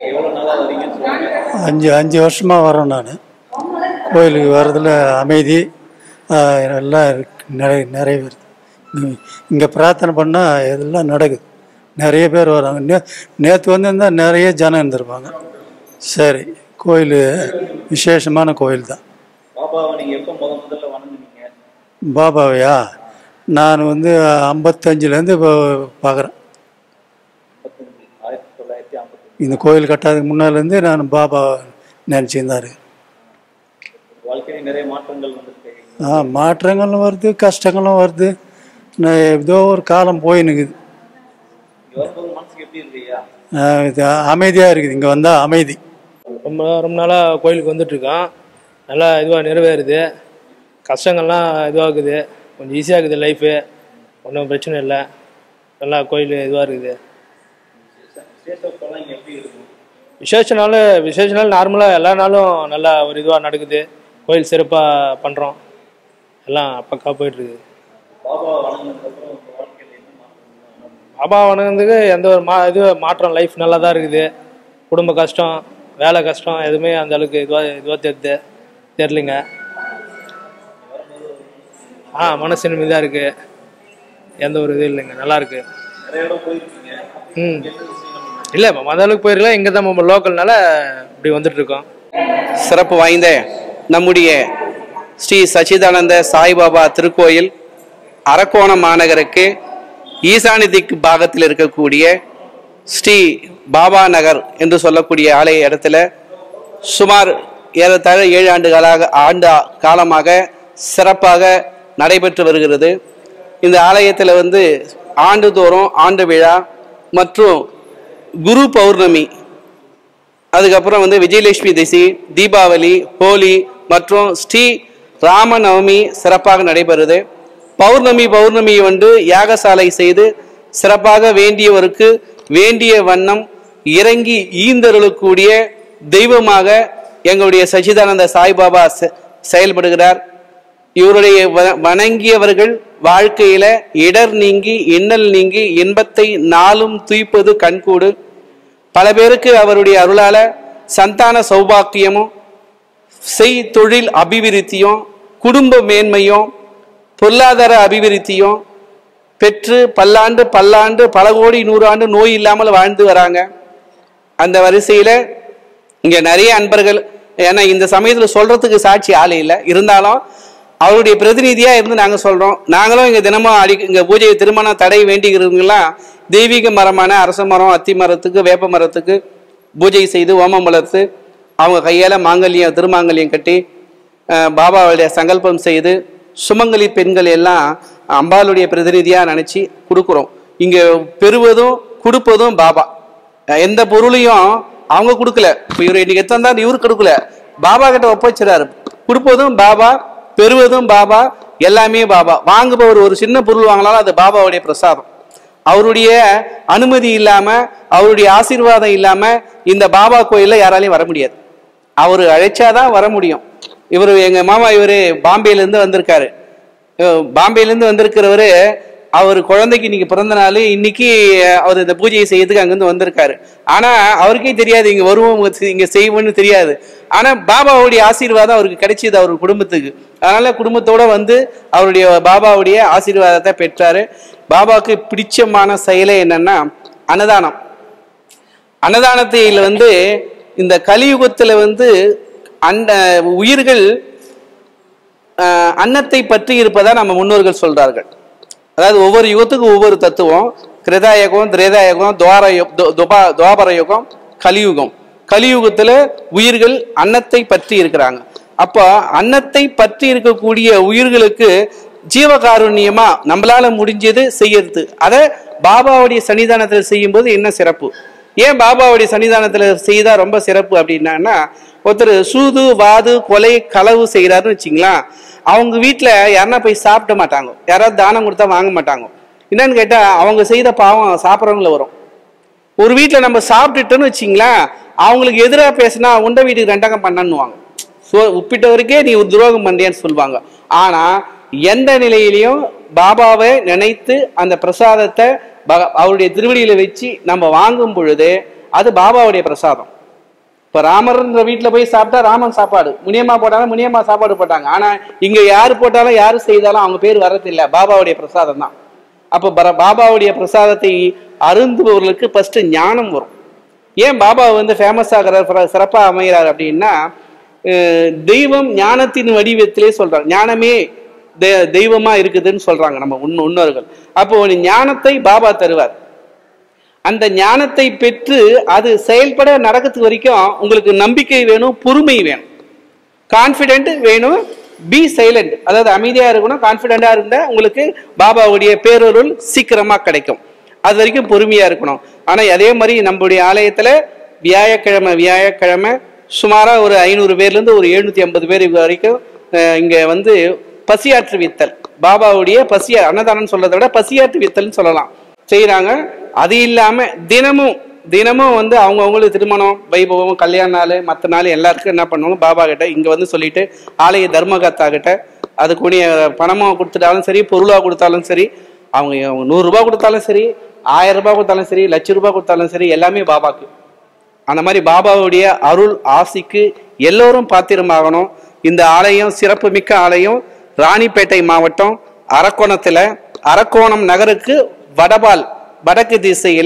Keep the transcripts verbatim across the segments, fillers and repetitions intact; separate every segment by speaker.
Speaker 1: அஞ்சு அஞ்சு வருஷமாக வரோம். நான் கோயிலுக்கு வர்றதில் அமைதி எல்லாம் நிறைய நிறைய வருது. இங்கே பிரார்த்தனை பண்ணால் இதெல்லாம் நடக்குது. நிறைய பேர் வராங்க. நே நேற்று வந்திருந்தால் நிறைய ஜனம் இருந்திருப்பாங்க. சரி, கோயில் விசேஷமான கோயில் தான். பாபாவையா நான் வந்து ஐம்பத்தஞ்சிலேருந்து இப்போ பார்க்குறேன். இந்த கோயில் கட்டாததுக்கு முன்னாலேருந்து நான் பாபா நினச்சிருந்தா இருக்கேன். ஆ மாற்றங்களும் வருது, கஷ்டங்களும் வருது. நான் ஏதோ ஒரு காலம் போயின்னுக்குது. அமைதியாக இருக்குது. இங்கே வந்தால் அமைதி.
Speaker 2: ரொம்ப ரொம்ப நாளாக கோயிலுக்கு வந்துட்டுருக்கோம். நல்லா இதுவாக நிறைவேறுது. கஷ்டங்கள்லாம் இதுவாகுது. கொஞ்சம் ஈஸியாக இருக்குது லைஃபு. ஒன்றும் பிரச்சனை இல்லை. நல்லா கோயில் இதுவாக இருக்குது. விசேஷ நாள் விசேஷ நாள் நார்மலாக எல்லா நாளும் நல்லா ஒரு இதுவாக நடக்குது. கோயில் சிறப்பாக பண்ணுறோம். எல்லாம் பக்கா போயிட்டுருக்குது. பாபா வணங்குறதுக்கு எந்த ஒரு மா இது மாற்றம் லைஃப் நல்லா தான் இருக்குது. குடும்ப கஷ்டம், வேலை கஷ்டம் எதுவுமே அந்த அளவுக்கு இதுவாக இதுவாக தெரியுது தெரிலிங்க. ஆ மனசு நிம்மதியாக இருக்குது. எந்த ஒரு இது இல்லைங்க, நல்லா இருக்கு. ம் இல்லை மற்ற அளவுக்கு போயிருக்கலாம். இங்கே தான் நம்ம லோக்கல்னால இப்படி வந்துட்டுருக்கோம்.
Speaker 3: சிறப்பு வாய்ந்த நம்முடைய ஸ்ரீ சச்சிதானந்த சாய்பாபா திருக்கோயில் அரக்கோணம் மாநகருக்கு ஈசானி திக்கு பாகத்தில் இருக்கக்கூடிய ஸ்ரீ பாபா நகர் என்று சொல்லக்கூடிய ஆலய இடத்துல சுமார் ஏறத்தாழ ஏழு ஆண்டு காலாக ஆண்டு காலமாக சிறப்பாக நடைபெற்று வருகிறது. இந்த ஆலயத்தில் வந்து ஆண்டுதோறும் ஆண்டு விழா மற்றும் குரு பௌர்ணமி, அதுக்கப்புறம் வந்து விஜயலட்சுமி திசி, தீபாவளி, ஹோலி மற்றும் ஸ்ரீ ராமநவமி சிறப்பாக நடைபெறுது. பௌர்ணமி பௌர்ணமி வந்து யாகசாலை செய்து சிறப்பாக வேண்டியவருக்கு வேண்டிய வண்ணம் இறங்கி ஈந்தருளக்கூடிய தெய்வமாக எங்களுடைய சச்சிதானந்த சாய்பாபா செயல்படுகிறார். இவருடைய வணங்கியவர்கள் வாழ்க்கையில இடர் நீங்கி இன்னல் நீங்கி இன்பத்தை நாளும் துய்ப்பது கண்கூடு. பல பேருக்கு அவருடைய அருளால சந்தான சௌபாக்கியமும் செய் தொழில் அபிவிருத்தியும் குடும்ப மேன்மையும் பொருளாதார அபிவிருத்தியும் பெற்று பல்லாண்டு பல்லாண்டு பல கோடி நூறு ஆண்டு நோய் இல்லாமல் வாழ்ந்து வராங்க. அந்த வரிசையில இங்க நிறைய அன்பர்கள், ஏன்னா இந்த சமயத்துல சொல்றதுக்கு சாட்சி ஆளே இல்லை, இருந்தாலும் அவருடைய பிரதிநிதியா இருந்து நாங்க சொல்றோம். நாங்களும் இங்க தினமும் அடி இங்க பூஜை திருமண தடை வேண்டிக்கிறவங்கெல்லாம் தெய்வீக மரமான அரச மரம், அத்தி மரத்துக்கு, வேப்ப மரத்துக்கு பூஜை செய்து ஓமம் வளர்த்து அவங்க கையால மாங்கல்யம் திருமாங்கல்யம் கட்டி பாபாவுடைய சங்கல்பம் செய்து சுமங்கலி பெண்கள் எல்லாம் அம்பாளுடைய பிரதிநிதியா நினைச்சு கொடுக்குறோம். இங்க பெறுவதும் கொடுப்பதும் பாபா. எந்த பொருளையும் அவங்க கொடுக்கல. இப்போ இவர் இன்னைக்கு எத்தனை தான் இவரு கொடுக்கல, பாபா கிட்ட ஒப்படைச்சிடாரு. கொடுப்பதும் பாபா, பெறுவதும் பாபா, எல்லாமே பாபா. வாங்குபவர் ஒரு சின்ன பொருள் வாங்கினாலும் அது பாபாவுடைய பிரசாதம். அவருடைய அனுமதி இல்லாம அவருடைய ஆசீர்வாதம் இல்லாம இந்த பாபா கோயில்ல யாராலையும் வர முடியாது. அவரு அழைச்சாதான் வர முடியும். இவரு எங்க மாமா இவரு பாம்பேல இருந்து வந்திருக்காரு. பாம்பேல இருந்து வந்திருக்கிறவரு அவர் குழந்தைக்கு இன்னைக்கு பிறந்த நாள். இன்னைக்கு அவர் இந்த பூஜையை செய்யறதுக்கு அங்கிருந்து வந்திருக்காரு. ஆனா அவருக்கே தெரியாது இங்க வருவோம் இங்க செய்வோம்னு தெரியாது. ஆனா பாபாவுடைய ஆசீர்வாதம் அவருக்கு கிடைச்சது அவர் குடும்பத்துக்கு. அதனால குடும்பத்தோட வந்து அவருடைய பாபாவுடைய ஆசீர்வாதத்தை பெற்றாரு. பாபாவுக்கு பிடிச்சமான செயலே என்னன்னா அன்னதானம். அன்னதானத்தில் வந்து இந்த கலியுகத்துல வந்து அந்த உயிர்கள் அன்னத்தை பற்றி இருப்பதா நம்ம முன்னோர்கள் சொல்றார்கள். அதாவது ஒவ்வொரு யுகத்துக்கும் ஒவ்வொரு தத்துவம். கிருதாயுகம், திரேதாயுகம், துவார துவாபர யுகம், கலியுகம். கலியுகத்துல உயிர்கள் அன்னத்தை பற்றி இருக்கிறாங்க. அப்ப அன்னத்தை பற்றி இருக்கக்கூடிய உயிர்களுக்கு ஜீவகாருண்யமா நம்மளால முடிஞ்சது செய்யறது. அதை பாபாவுடைய சன்னிதானத்துல செய்யும் போது என்ன சிறப்பு? ஏன் பாபாவுடைய சன்னிதானத்துல செய்தா ரொம்ப சிறப்பு அப்படின்னா, ஒருத்தர் சூது வாது கொலை களவு செய்யறாருன்னு வச்சுங்களா, அவங்க வீட்டுல யாருன்னா போய் சாப்பிட மாட்டாங்க, யாராவது தானம் கொடுத்தா வாங்க மாட்டாங்க. என்னன்னு கேட்டா அவங்க செய்த பாவம் சாப்பிட்றவங்கள வரும். ஒரு வீட்டுல நம்ம சாப்பிட்டுட்டோன்னு வச்சிங்களா, அவங்களுக்கு எதிராக பேசினா உண்ட வீட்டுக்கு ரெண்டகம் பண்ணன்னுவாங்க. சோ உப்பிட்டவருக்கே நீ ஒரு துரோகம் பண்றியான்னு சொல்லுவாங்க. ஆனா எந்த நிலையிலையும் பாபாவை நினைத்து அந்த பிரசாதத்தை அவருடைய திருவடியில வச்சு நம்ம வாங்கும் பொழுது அது பாபாவுடைய பிரசாதம். இப்போ ராமர்ன்ற வீட்டில் போய் சாப்பிட்டா ராமன் சாப்பாடு, முனியம்மா போட்டாலும் முனியம்மா சாப்பாடு போட்டாங்க. ஆனால் இங்கே யார் போட்டாலும் யார் செய்தாலும் அவங்க பேர் வர்றதில்லை, பாபாவுடைய பிரசாதம் தான். அப்போ பாபாவுடைய பிரசாதத்தை அருந்துபவர்களுக்கு ஃபர்ஸ்ட் ஞானம் வரும். ஏன் பாபா வந்து ஃபேமஸ் ஆகிற சிறப்பாக அமைகிறார் அப்படின்னா, தெய்வம் ஞானத்தின் வடிவத்திலே சொல்றாங்க. ஞானமே தெய்வமா இருக்குதுன்னு சொல்றாங்க நம்ம முன்னோர்கள். அப்போ ஒரு ஞானத்தை பாபா தருவார். அந்த ஞானத்தை பெற்று அது செயல்பட நடக்கிறது வரைக்கும் உங்களுக்கு நம்பிக்கை வேணும், பொறுமை வேணும், கான்ஃபிடென்ட் வேணும், பி சைலண்ட், அதாவது அமைதியா இருக்கணும். கான்ஃபிடென்டா இருந்தா உங்களுக்கு பாபாவுடைய பேரருள் சீக்கிரமா கிடைக்கும். அது வரைக்கும் பொறுமையா இருக்கணும். ஆனா அதே மாதிரி நம்மளுடைய ஆலயத்துல வியாழக்கிழமை வியாழக்கிழமை சுமாரா ஒரு ஐநூறு பேர்ல இருந்து ஒரு எழுநூத்தி ஐம்பது பேர் வரைக்கும் இங்க வந்து பசியாற்று வித்தல், பாபாவுடைய பசியா அன்னதானம் சொல்றதை விட பசியாற்று வித்தல்னு சொல்லலாம், செய்யறாங்க. அது இல்லாம தினமும் தினமும் வந்து அவங்க அவங்களுக்கு திருமணம், வைபவம், கல்யாண நாள், மற்ற நாள் எல்லாருக்கும் என்ன பண்ணுவாங்க, பாபா கிட்ட இங்க வந்து சொல்லிட்டு ஆலய தர்மகர்த்தா கிட்ட அதுக்குரிய பணமாக கொடுத்துட்டாலும் சரி, பொருளாக கொடுத்தாலும் சரி, அவங்க அவங்க நூறு ரூபாய் கொடுத்தாலும் சரி, ஆயிரம் ரூபாய் கொடுத்தாலும் சரி, லட்ச ரூபாய் கொடுத்தாலும் சரி, எல்லாமே பாபாக்கு. அந்த மாதிரி பாபாவுடைய அருள் ஆசிக்கு எல்லோரும் பாத்திரமாகணும். இந்த ஆலயம் சிறப்பு மிக்க ஆலயம். ராணிப்பேட்டை மாவட்டம் அரக்கோணத்துல அரக்கோணம் நகருக்கு வடபால் வடக்கு திசையில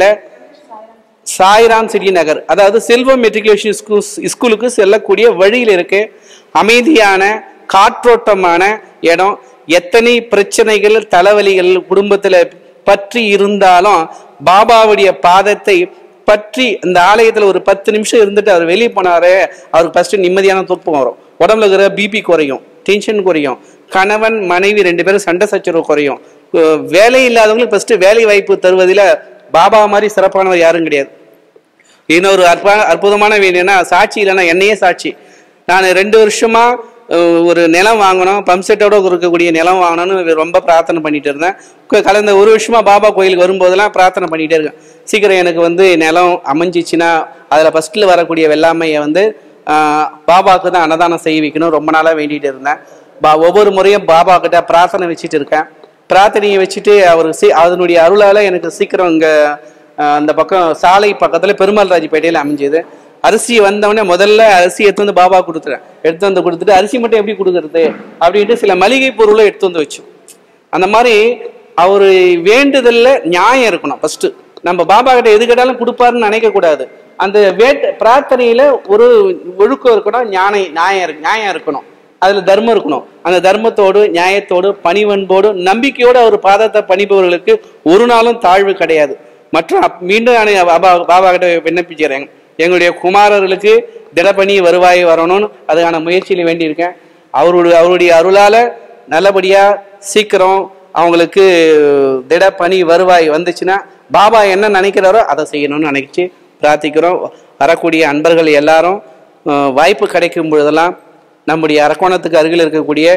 Speaker 3: சாய்ராம் சிட்டி நகர், அதாவது செல்வம் மெட்ரிகுலேஷன் ஸ்கூலுக்கு செல்லக்கூடிய வழியில் இருக்கு. அமைதியான காற்றோட்டமான இடம். எத்தனை பிரச்சனைகள் தலைவலிகள் குடும்பத்துல பற்றி இருந்தாலும் பாபாவுடைய பாதத்தை பற்றி இந்த ஆலயத்துல ஒரு பத்து நிமிஷம் இருந்துட்டு அவர் வெளியே போனாரு, அவருக்கு ஃபர்ஸ்ட் நிம்மதியான தூக்கம் வரும், உடம்புல இருக்கிற பிபி குறையும், டென்ஷன் குறையும், கணவன் மனைவி ரெண்டு பேரும் சண்டை சச்சரவு குறையும். வேலை இல்லாதவங்களுக்கு ஃபர்ஸ்ட் வேலை வாய்ப்பு தருவதில் பாபா மாதிரி சிறப்பானவர் யாரும் கிடையாது. இன்னொரு அற்ப அற்புதமான வேணும்னா சாட்சி இல்லைன்னா என்னையே சாட்சி. நான் ரெண்டு வருஷமா ஒரு நிலம் வாங்கணும், பம்ப் செட்டோட இருக்கக்கூடிய நிலம் வாங்கணும்னு ரொம்ப பிரார்த்தனை பண்ணிட்டு இருந்தேன். கலந்த ஒரு வருஷமா பாபா கோயிலுக்கு வரும்போதெல்லாம் பிரார்த்தனை பண்ணிட்டே இருக்கேன், சீக்கிரம் எனக்கு வந்து நிலம் அமைஞ்சிச்சுன்னா அதில் ஃபர்ஸ்ட்ல வரக்கூடிய வெள்ளாமையை வந்து பாபாவுக்கு தான் அன்னதானம் செய்ய வைக்கணும் ரொம்ப நாளாக வேண்டிகிட்டு இருந்தேன். பா ஒவ்வொரு முறையும் பாபா கிட்ட பிரார்த்தனை வச்சுட்டு இருக்கேன். பிரார்த்தனையை வச்சுட்டு அவர் சீ அதனுடைய அருளால் எனக்கு சீக்கிரம் இங்கே அந்த பக்கம் சாலை பக்கத்தில் பெருமாள் ராஜ்பேட்டையில் அமைஞ்சது. அரிசி வந்தவொடனே முதல்ல அரிசி எடுத்து வந்து பாபா கொடுத்துறேன். எடுத்து வந்து கொடுத்துட்டு அரிசி மட்டும் எப்படி கொடுக்கறது அப்படின்ட்டு சில மளிகை பொருளை எடுத்து வந்து வச்சோம். அந்த மாதிரி அவர் வேண்டுதல்ல நியாயம் இருக்கணும். ஃபர்ஸ்ட் நம்ம பாபா கிட்ட எது கேட்டாலும் கொடுப்பாருன்னு நினைக்க கூடாது. அந்த வேட் பிரார்த்தனையில ஒரு ஒழுக்கம் இருக்கணும், ஞானம் நியாயம் நியாயம் இருக்கணும், அதுல தர்மம் இருக்கணும். அந்த தர்மத்தோடு நியாயத்தோடு பணிவன்போடு நம்பிக்கையோடு அவர் பாதத்தை பணிபவர்களுக்கு ஒரு நாளும் தாழ்வு கிடையாது. மற்றும் மீண்டும் நான் பாபா பாபா கிட்ட விண்ணப்பிக்கிறேன், எங்களுடைய குமாரர்களுக்கு திடப்பணி வருவாய் வரணும்னு அதுக்கான முயற்சியில் வேண்டியிருக்கேன். அவருடைய அவருடைய அருளால நல்லபடியா சீக்கிரம் அவங்களுக்கு திடப்பணி வருவாய் வந்துச்சுன்னா பாபா என்ன நினைக்கிறாரோ அதை செய்யணும்னு நினைச்சு பிரார்த்திக்கிறோம். வரக்கூடிய அன்பர்கள் எல்லாரும் வாய்ப்பு கிடைக்கும் பொழுதெல்லாம் நம்முடைய அரக்கோணத்துக்கு அருகில் இருக்கக்கூடிய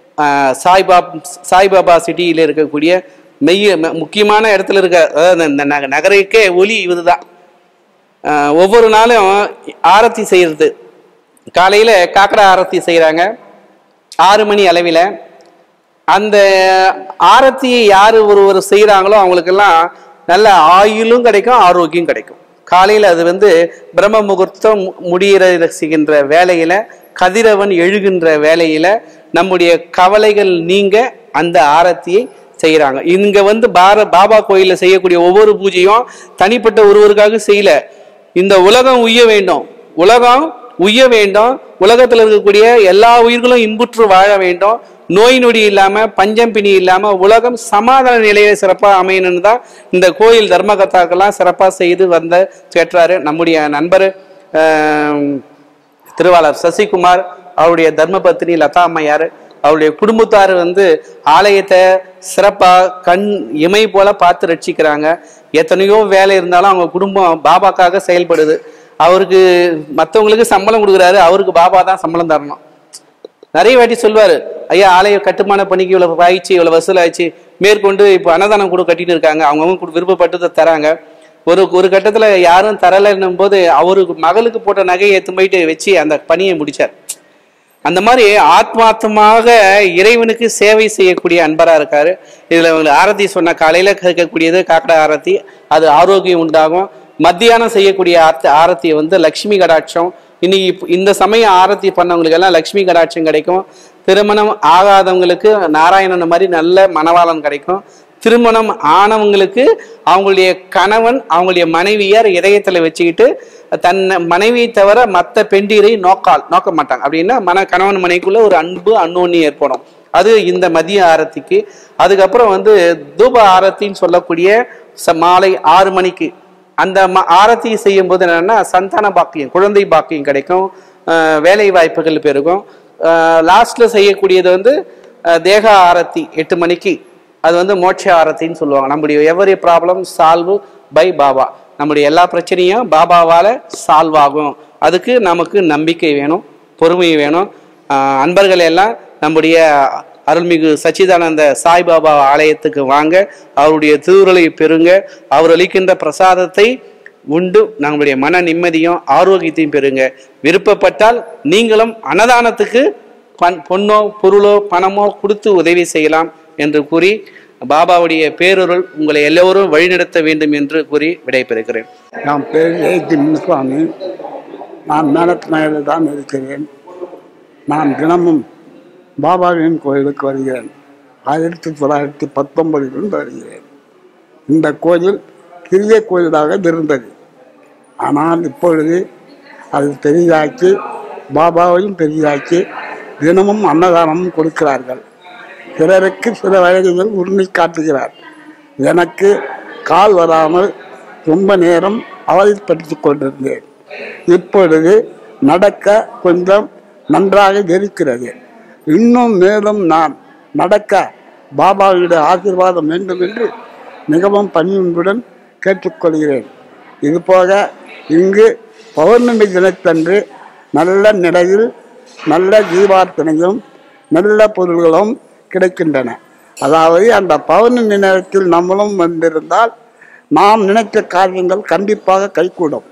Speaker 3: சாய்பாப் சாய்பாபா சிட்டியில் இருக்கக்கூடிய மெய்ய முக்கியமான இடத்துல இருக்க, அதாவது இந்த நகருக்கே ஒலி இதுதான். ஒவ்வொரு நாளும் ஆரத்தி செய்யறது, காலையில் காக்கடா ஆரத்தி செய்கிறாங்க ஆறு மணி அளவில். அந்த ஆரத்தியை யார் ஒருவர் செய்கிறாங்களோ அவங்களுக்கெல்லாம் நல்ல ஆயுளும் கிடைக்கும், ஆரோக்கியம் கிடைக்கும். காலையில் அது வந்து பிரம்ம முகூர்த்தம் முடிகிற செய்கின்ற வேலையில், கதிரவன் எழுகின்ற வேலையில் நம்முடைய கவலைகள் நீங்க அந்த ஆரத்தியை செய்கிறாங்க. இங்க வந்து பார பாபா கோயிலில் செய்யக்கூடிய ஒவ்வொரு பூஜையும் தனிப்பட்ட ஒருவருக்காக செய்யல. இந்த உலகம் உய்ய வேண்டும், உலகம் உய்ய வேண்டும், உலகத்தில் இருக்கக்கூடிய எல்லா உயிர்களும் இன்புற்று வாழ வேண்டும், நோய் நொடி இல்லாம பஞ்சம் பிணி இல்லாம உலகம் சமாதான நிலையை சிறப்பாக அமையணும்னு தான் இந்த கோயில் தர்மகர்த்தாக்கெல்லாம் சிறப்பாக செய்து வந்த கேட்டாரு நம்முடைய நண்பர் திருவாளர் சசிகுமார், அவருடைய தர்மபத்தினி லதா அம்மையார், அவருடைய குடும்பத்தார் வந்து ஆலயத்தை சிறப்பா கண் இமை போல பார்த்து ரட்சிக்கிறாங்க. எத்தனையோ வேலை இருந்தாலும் அவங்க குடும்பம் பாபாக்காக செயல்படுது. அவருக்கு மற்றவங்களுக்கு சம்பளம் கொடுக்குறாரு, அவருக்கு பாபா தான் சம்பளம் தரணும். நிறைய வாட்டி சொல்வாரு, ஐயா ஆலய கட்டுமான பணிக்கு இவ்வளவு ஆயிடுச்சு, இவ்வளவு வசூல் ஆயிடுச்சு, மேற்கொண்டு இப்போ அன்னதானம் கூட கட்டிட்டு இருக்காங்க, அவங்கவுங்க விருப்பப்பட்டு தராங்க. ஒரு ஒரு கட்டத்துல யாரும் தரலைன்னும் போது அவருக்கு மகளுக்கு போட்ட நகையை எடுத்து போயிட்டு வச்சு அந்த பணியை முடிச்சார். அந்த மாதிரி ஆத்மார்த்தமாக இறைவனுக்கு சேவை செய்யக்கூடிய அன்பரா இருக்காரு. இதுல உங்களுக்கு ஆரத்தி சொன்ன காலையில கேட்கக்கூடியது காக்கடா ஆரத்தி, அது ஆரோக்கியம் உண்டாகும். மத்தியானம் செய்யக்கூடிய ஆரத்தி ஆரத்தியை வந்து லட்சுமி கடாட்சம், இன்னைக்கு இப்ப இந்த சமய ஆரத்தி பண்ணவங்களுக்கு எல்லாம் லக்ஷ்மி கடாட்சம் கிடைக்கும். திருமணம் ஆகாதவங்களுக்கு நாராயணன் மாதிரி நல்ல மணவாளன் கிடைக்கும். திருமணம் ஆனவங்களுக்கு அவங்களுடைய கணவன் அவங்களுடைய மனைவியார் இதயத்துல வச்சுக்கிட்டு தன் மனைவியை தவிர மற்ற பெண்டீரை நோக்கால் நோக்க மாட்டாங்க. அப்படின்னா மன கணவன் மனைவிக்குள்ள ஒரு அன்பு அன்னோன்னி ஏற்படும். அது இந்த மதிய ஆரத்திக்கு. அதுக்கப்புறம் வந்து தூப ஆரத்தின்னு சொல்லக்கூடிய மாலை ஆறு மணிக்கு அந்த ஆரத்தி செய்யும் போது என்னன்னா சந்தான பாக்கியம், குழந்தை பாக்கியம் கிடைக்கும், வேலை வாய்ப்புகள் பெருகும். லாஸ்ட்ல செய்யக்கூடியது வந்து தேக ஆரத்தி எட்டு மணிக்கு. அது வந்து மோட்ச ஆரத்தின்னு சொல்லுவாங்க. நம்முடைய every problem solve by Baba. நம்முடைய எல்லா பிரச்சனையும் பாபாவால சால்வ் ஆகும். அதுக்கு நமக்கு நம்பிக்கை வேணும், பொறுமை வேணும். அன்பர்கள் எல்லாம் நம்முடைய அருள்மிகு சச்சிதானந்த சாய்பாபா ஆலயத்துக்கு வாங்க, அவருடைய திருவுருளை பெறுங்க. அவர் அளிக்கின்ற பிரசாதத்தை உண்டு நம்முடைய மன நிம்மதியும் ஆரோக்கியத்தையும் பெறுங்க. விருப்பப்பட்டால் நீங்களும் அன்னதானத்துக்கு பொன்னோ பொருளோ பணமோ கொடுத்து உதவி செய்யலாம் என்று கூறி பாபாவுடைய பேரருள் உங்களை எல்லோரும் வழிநடத்த வேண்டும் என்று கூறி விடைபெறுகிறேன்.
Speaker 4: நான் பேர் ஏ ஜிம்சாமி. நான் மேலத்தினாயில் தான் இருக்கிறேன். நான் தினமும் பாபாவின் கோயிலுக்கு வருகிறேன். ஆயிரத்தி தொள்ளாயிரத்தி பத்தொன்பதிலிருந்து வருகிறேன். இந்த கோயில் சிறிய கோயிலாக இருந்தது. ஆனால் இப்பொழுது அது பெரிதாக்கி பாபாவையும் பெரிதாக்கி தினமும் அன்னதானமும் கொடுக்கிறார்கள். சிலருக்கு சில வயதுகள் உரிமை காட்டுகிறார். எனக்கு கால் வராமல் ரொம்ப நேரம் அவதிப்படுத்தி கொண்டிருந்தேன். இப்பொழுது நடக்க கொஞ்சம் நன்றாக இருக்கிறது. இன்னும் மேலும் நான் நடக்க பாபாவுடைய ஆசீர்வாதம் வேண்டும் என்று மிகவும் பணியுடன் கேட்டுக்கொள்கிறேன். இதுபோக இங்கு பௌர்ணமி தினத்தன்று நல்ல நிலையில் நல்ல ஜீவார்த்தனையும் நல்ல பொருள்களும் கிடைக்கின்றன. அதாவது அந்த பௌர்ணமி நேரத்தில் நம்மளும் வந்திருந்தால் நாம் நினைத்த காரியங்கள் கண்டிப்பாக கைகூடும்.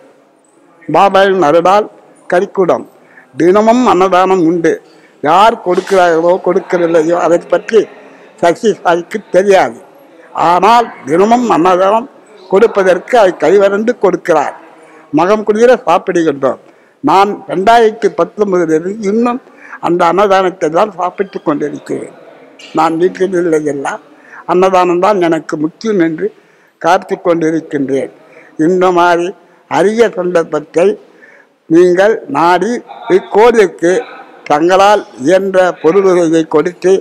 Speaker 4: பாபாவின் அருளால் கைகூடும். தினமும் அன்னதானம் உண்டு. யார் கொடுக்கிறார்களோ கொடுக்கவில்லையோ அதை பற்றி சக்தி சாய்க்கு தெரியாது. ஆனால் தினமும் அன்னதானம் கொடுப்பதற்கு அதை கைவரந்து கொடுக்கிறார். மகம் குளிர சாப்பிடுகின்றோம். நான் ரெண்டாயிரத்தி பத்தொன்பதிலிருந்து இன்னும் அந்த அன்னதானத்தை தான் சாப்பிட்டு கொண்டிருக்கிறேன். நான் வீட்டில் இல்லையெல்லாம் அன்னதானம் தான் எனக்கு முக்கியம் என்று காத்து கொண்டிருக்கின்றேன். இந்த மாதிரி அரிய சந்தர்ப்பத்தை நீங்கள் நாடி இக்கோயிலுக்கு தங்களால் இயன்ற பொருளுதவியை கொடுத்து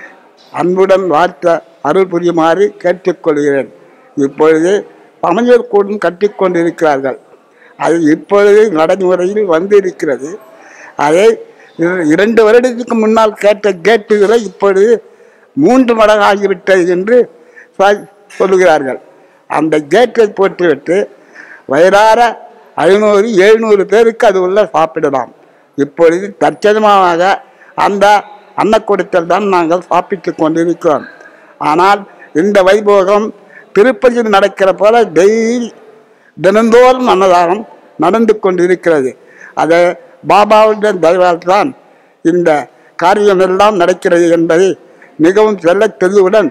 Speaker 4: அன்புடன் வாழ்த்த அருள் புரியுமாறு கேட்டுக்கொள்கிறேன். இப்பொழுது சமையல் கூடம் கட்டி கொண்டிருக்கிறார்கள். அது இப்பொழுது நடைமுறையில் வந்திருக்கிறது. அதை இரண்டு வருடத்துக்கு முன்னால் கேட்ட கேட்டுகளை இப்பொழுது மூன்று மடங்காகிவிட்டது என்று சொல்லுகிறார்கள். அந்த கேட்டை போட்டுவிட்டு வயிறார ஐநூறு எழுநூறு பேருக்கு அது உள்ள சாப்பிடலாம். இப்பொழுது தற்சமமாக அந்த அன்னக்கூடத்தில் தான் நாங்கள் சாப்பிட்டு கொண்டிருக்கிறோம். ஆனால் இந்த வைபோகம் திருப்பதியில் நடக்கிற போல டெய்லி தினந்தோறும் அன்னதானம் நடந்து கொண்டிருக்கிறது. அதை பாபாவுடைய தயவால் தான் இந்த காரியமெல்லாம் நடக்கிறது என்பதை மிகவும் செல்ல தெளிவுடன்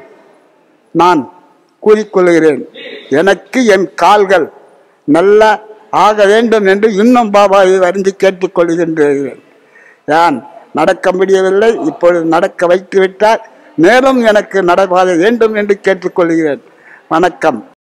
Speaker 4: நான் கூறிக்கொள்கிறேன். எனக்கு என் கால்கள் நல்ல ஆக வேண்டும் என்று இன்னும் பாபாவை அறிந்து கேட்டுக்கொள்கின்றேன். நான் நடக்க முடியவில்லை, இப்பொழுது நடக்க வைத்து விட்டால் மேலும் எனக்கு நடப்பாத வேண்டும் என்று கேட்டுக்கொள்கிறேன். வணக்கம்.